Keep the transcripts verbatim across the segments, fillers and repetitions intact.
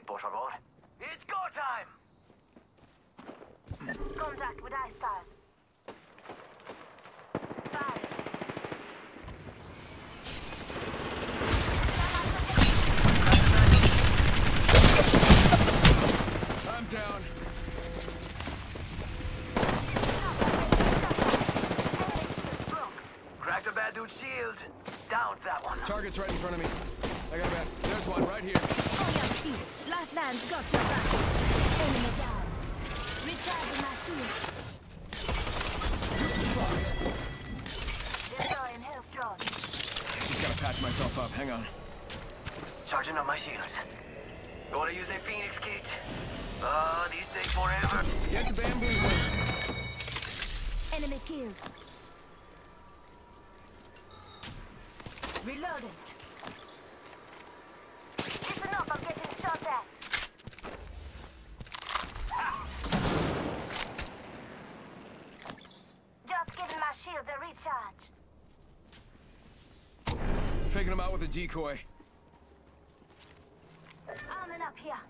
por favor. It's go time! Contact with hostile. Fire. I'm down. Cracked a bad dude's shield. Down that one. Target's right in front of me. I got a bat. There's one right here. Oh, yeah, Pete. Lifelines got your back. Enemy down. Recharging my shield. Deploying health drone. Just gotta patch myself up. Hang on. Charging up my shields. Gotta use a Phoenix kit. Ah, uh, these take forever. Get the bamboo. Enemy killed. Reloading. Listen up, I'm getting shot at. Just giving my shields a recharge. Faking them out with a decoy. Arming up here.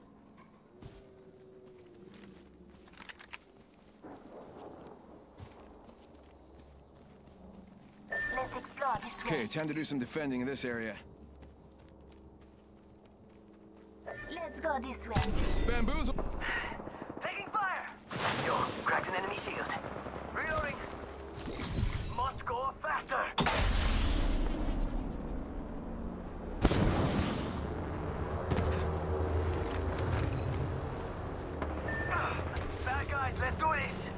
Let's explore this way. Okay, time to do some defending in this area. Let's go this way. Bamboozle. Taking fire! Yo, cracked an enemy shield. Reloading. Must go faster. Bad guys, let's do this.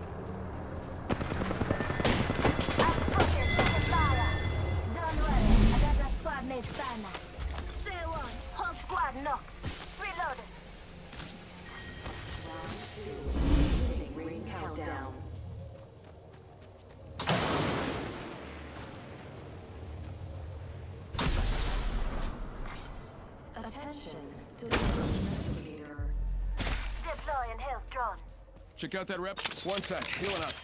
I'm pushing to the fire. Don't worry, I got my squad mates by now. Stay on. Whole squad knocked. Reloaded. Ring countdown. Attention, investigator. Deploying health drone. Check out that rep. One sec. Healing up.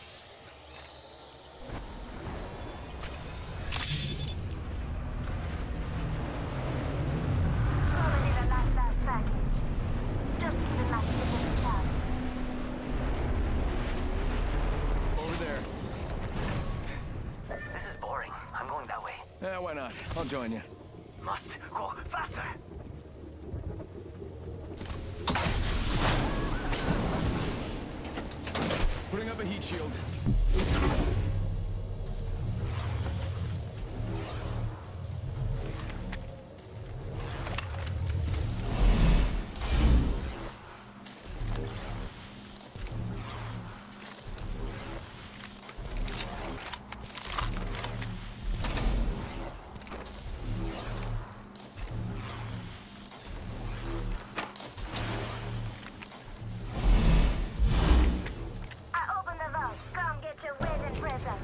Throwing in a lifeline package. Just giving my shit a recharge. Over there. This is boring. I'm going that way. Yeah, why not? I'll join you. Must go faster. Putting up a heat shield. I open the vault. Come get your wedding present.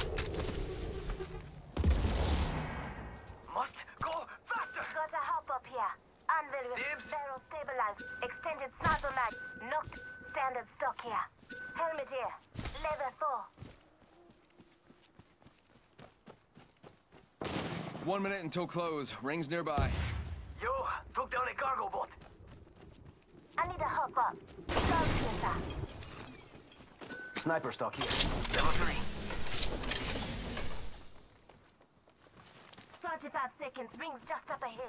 Must go faster. Got a hop up here. Anvil with Dibs. barrel stabilized. Extended sniper mag. Knocked. Standard stock here. Helmet here. Level four. One minute until close. Rings nearby. Yo, took down a cargo boat. I need a hop up. Gunpowder. Sniper stock here. Level three. forty-five seconds. Rings just up ahead.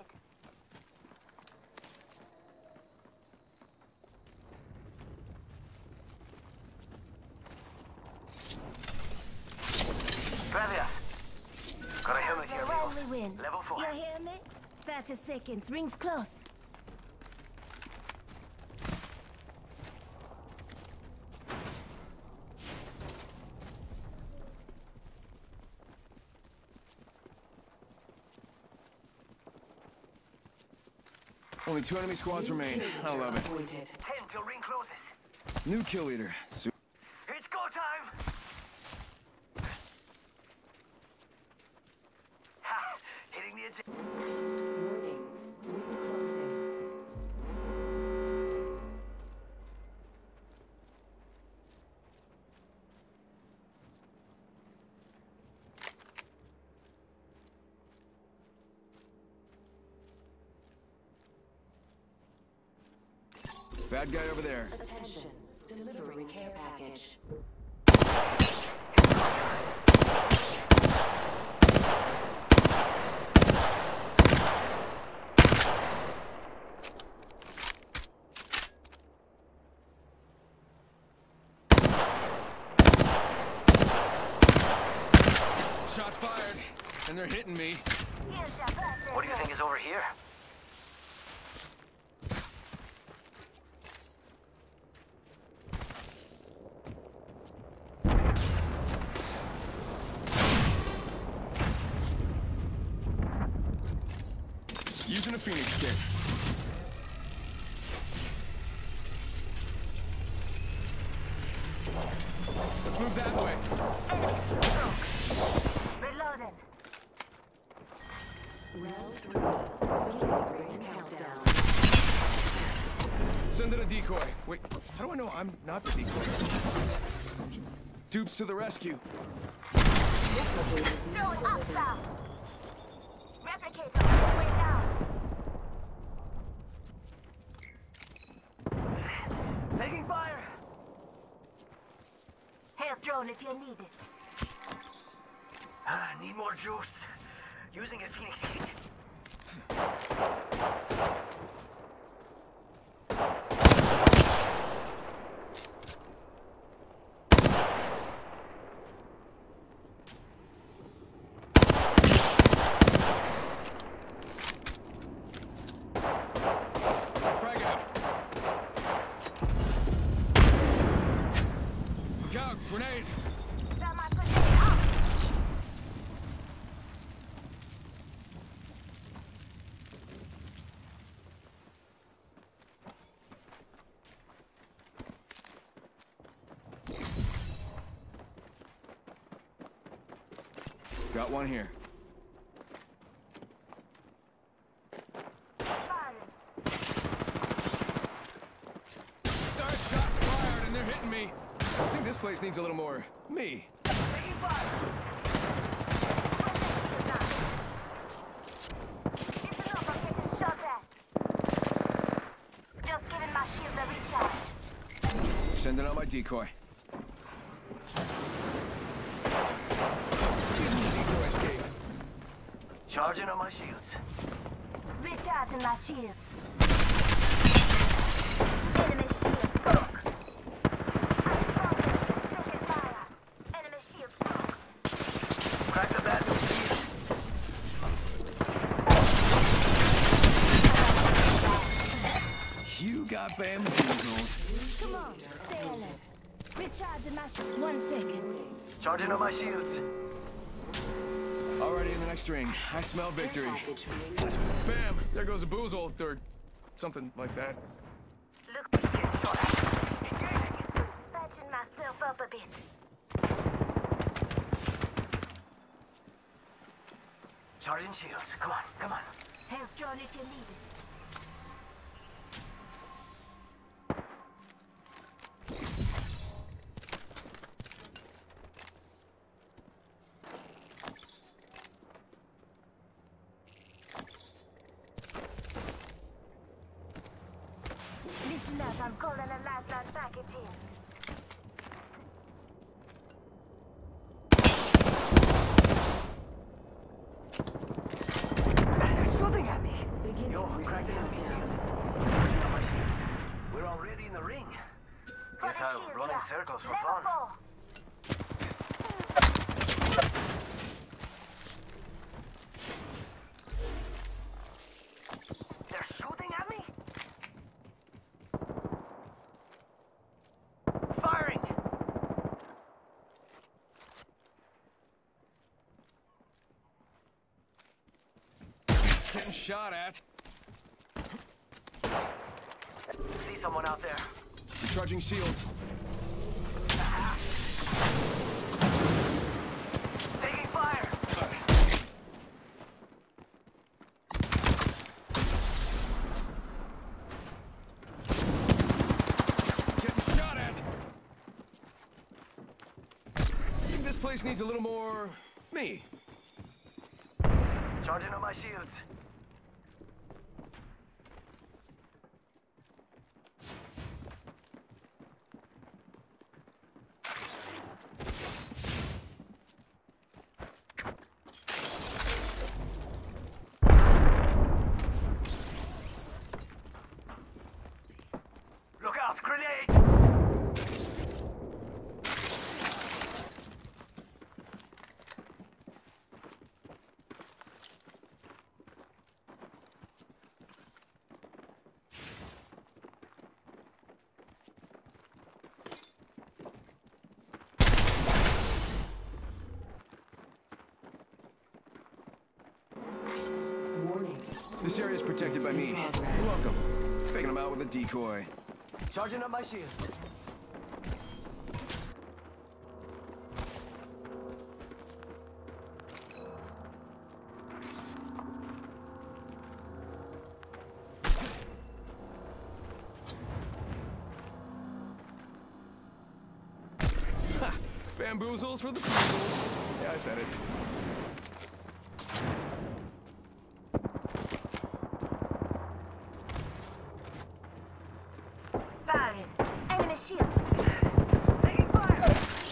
Gracias. Got a helmet here, When we amigos. win. Level four. You hear me? thirty seconds. Rings close. Only two enemy squads remain. I love it. Appointed. Ten till ring closes. New kill leader. Su- It's go time. Ha! Hitting the edge. Warning. Ring closing. Bad guy over there. Attention, delivering care package. Shots fired, and they're hitting me. Here's your birthday What do you think is over here? Using a Phoenix kit. Let's move that way. Reloading. Round three, beginning ring countdown. Send in a decoy. Wait, how do I know I'm not the decoy? Dupes to the rescue. Throw it up, stop. Replicator on the way down. Taking fire! Health drone if you need it. Ah, need more juice. Using a Phoenix kit. Frag out. Look out, grenade. That might put you up. Got one here. Firing. Start shots fired, and they're hitting me. I think this place needs a little more me. Taking fire! Listen up, I'm getting shot at. Just giving my shields a recharge. Sending out my decoy. Using the decoy escape. Charging on my shields. Recharging my shields. Enemy shields broke. I'm broken. Taking fire. Enemy shields broke. Crack the bad news shield. You got bamboozled. Come on, stay alert. Recharging my shields. One second. Charging on my shields. Already in the next ring. I smell victory. Package being Bam! There goes a boozle, or something like that. Look, Getting shot at. Engaging. patching myself up a bit. Charging shields. Come on, come on. Health drone if you need it. Listen up, I'm calling a lifeline package in. They're shooting at me. beginning Yo, ring cracked the enemy shield. countdown. Charging on my shields. We're already in the ring. For Guess the I'm shields, running yeah. circles for Level fun. four. They're shooting at me? Firing! Getting shot at. See someone out there. Recharging shields. Taking fire! Getting shot at. I think this place needs a little more me. Charging on my shields. This area is protected by me. You're welcome. Faking them out with a decoy. Charging up my shields. Ha! Bamboozles for the foozles. Yeah, I said it. Firing. Enemy shield. Taking fire!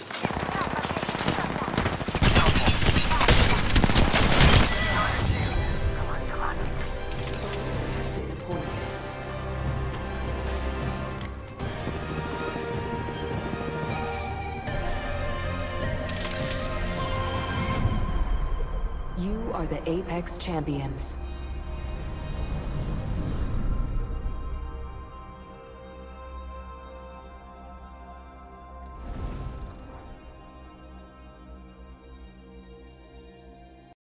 Come on, come on. Has been appointed. You are the Apex Champions.